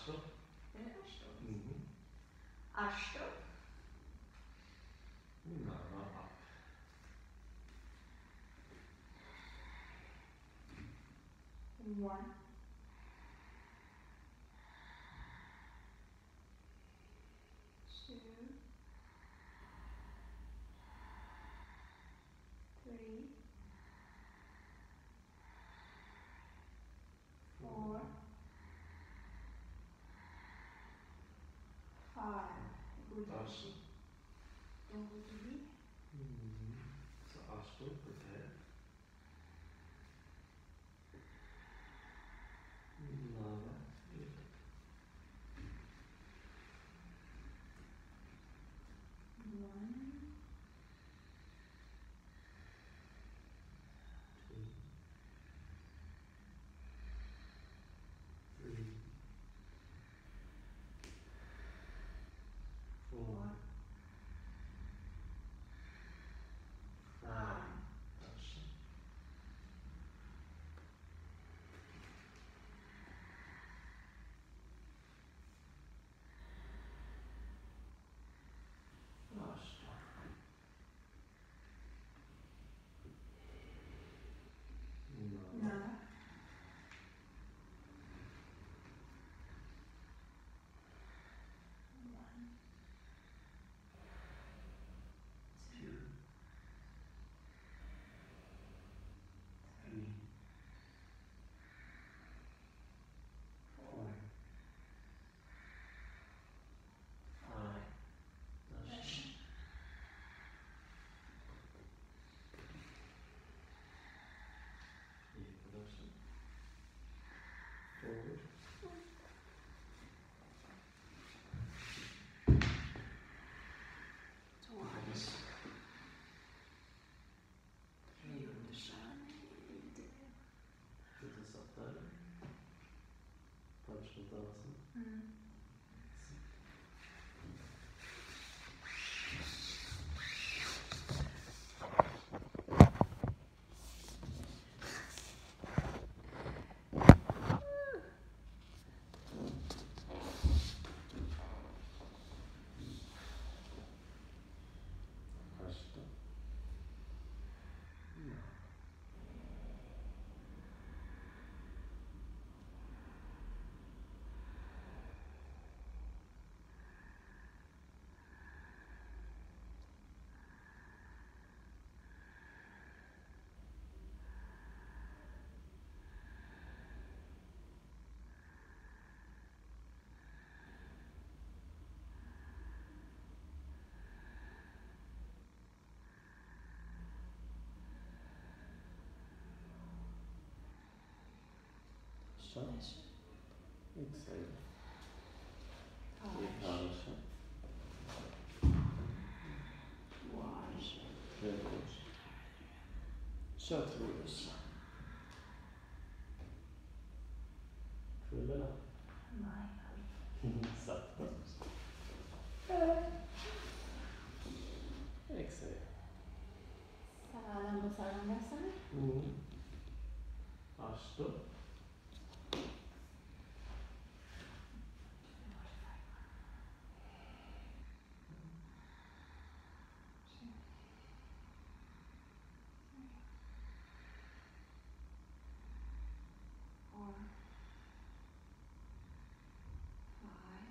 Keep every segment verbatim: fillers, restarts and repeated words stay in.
Ashto. Är det ashto? Mm. Ashto. Nava up. One. Two. Three. Four. Five. Good. Tasha. Don't go to B. Mm. Så Ashto på T. Nava ut. One. Two. Three. Four. Four. Five. Tasha. Ashto. Nava. Nada. One. Two. Three. Four. Five. Tasha. Gick på Tasha. Forward. Twice. Three. Lite. Lite saktare. Touch mot dansen. Mm. Ashto. Nava. Tasha. Exhale. Tasha. Twice. Reverse. Kör Therese. Full eller? Nej. Sakta. Exhale. Salam Sarangasana. Mm. Ashto. Four. Five.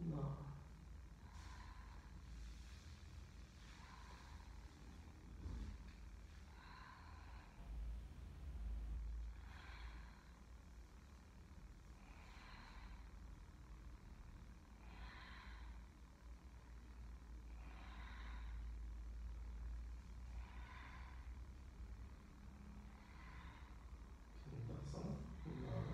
Nava. Kritasana. Nava.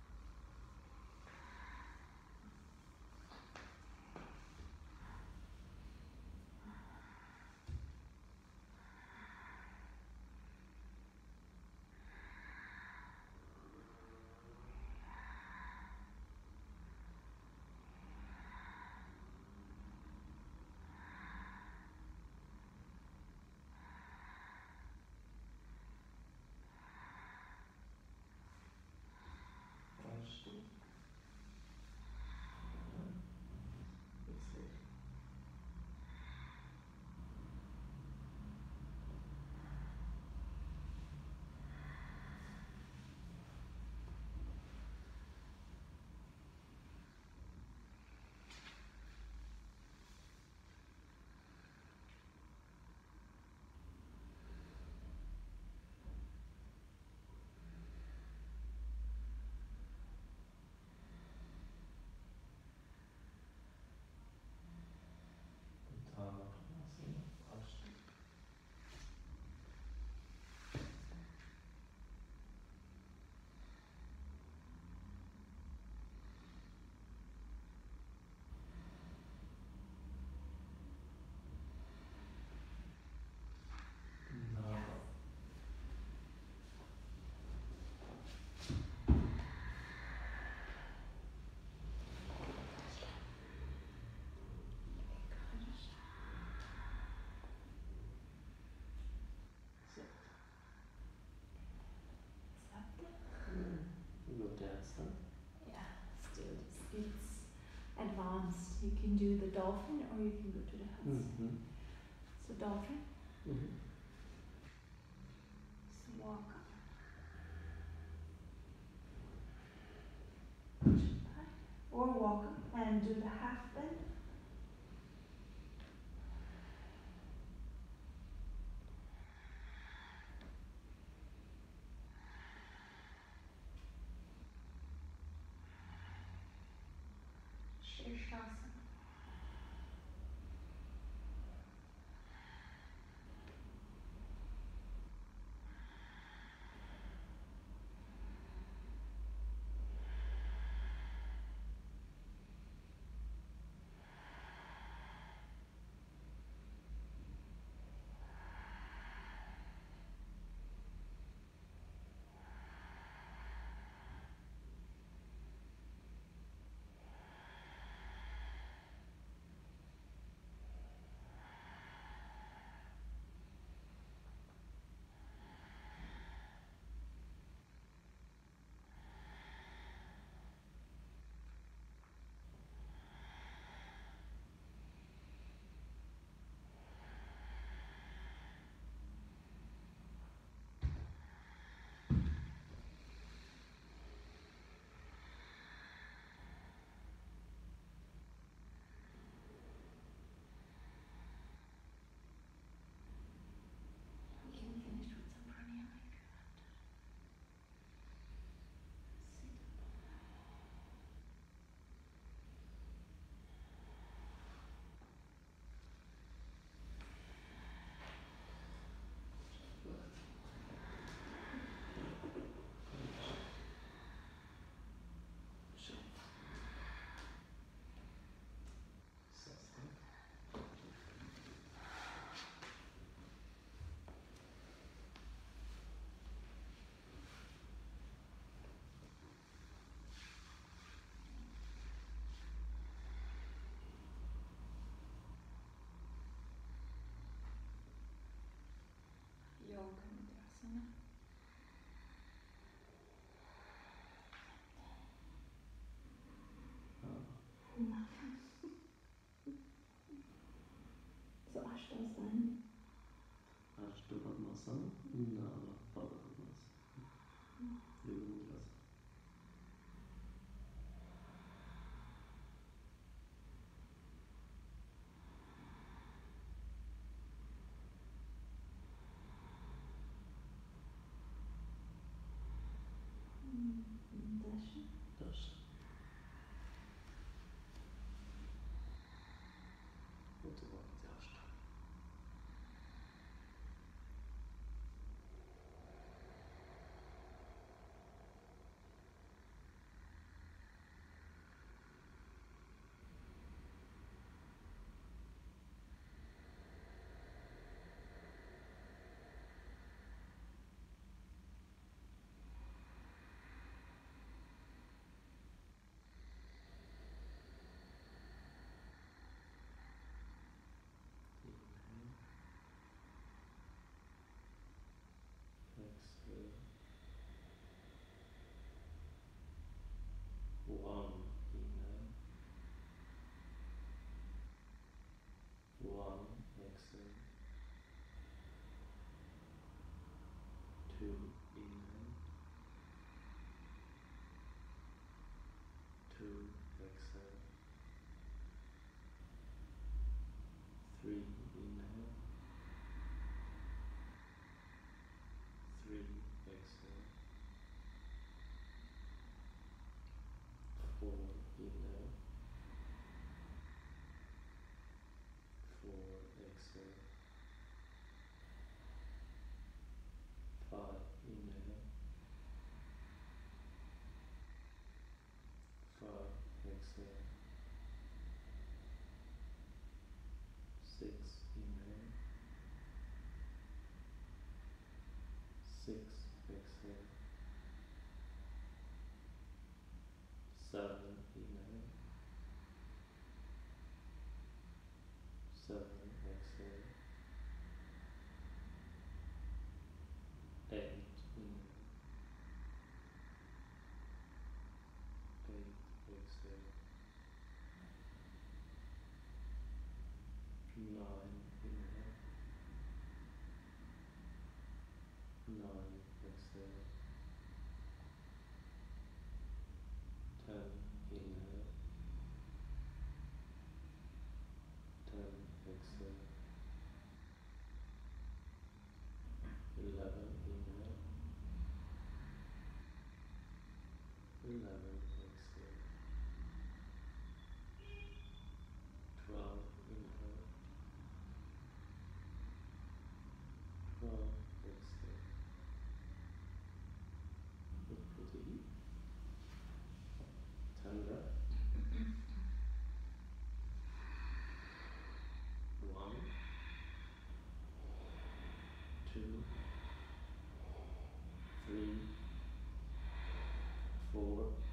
Açtım. Exhale. Utthana Padmasana. Açtım. Nava. Sit. Accept it. Go to handstand. Yeah, let's do this. It's advanced. You can do the dolphin or you can go to the hands. Mm-hmm. So dolphin. Mm-hmm. So walk up. Push back. Or walk up and do the half bend. Shirshasana. We can finish with some pranayama if you want. Sit Sit. Sasana. Yoga Nidrasana. Nava. So Ashtasana. Ashta Padmasana. Nava. Pada Padmasana. Yoga Nidrasana. inhalation. Darshan. Och tillbaka till Ashta. Inhale. Exhale. One. Inhale. One. Exhale. Two. Inhale. Two. Exhale. Three. Inhale. Three. Exhale. Four. Inhale. Four. Exhale. Five. Inhale. Five. Exhale. Six. Inhale. Six. Exhale. Seven. Inhale. Seven. Exhale. Eight. Inhale. Eight. Exhale. Nine. Inhale. Nine. Exhale. Ten. Inhale. Ten. Exhale. Eleven. Inhale. Eleven. Exhale. Twelve. Inhale. Twelve. Exhale. Look pretty. Ten breath. One. Two. Three. Four.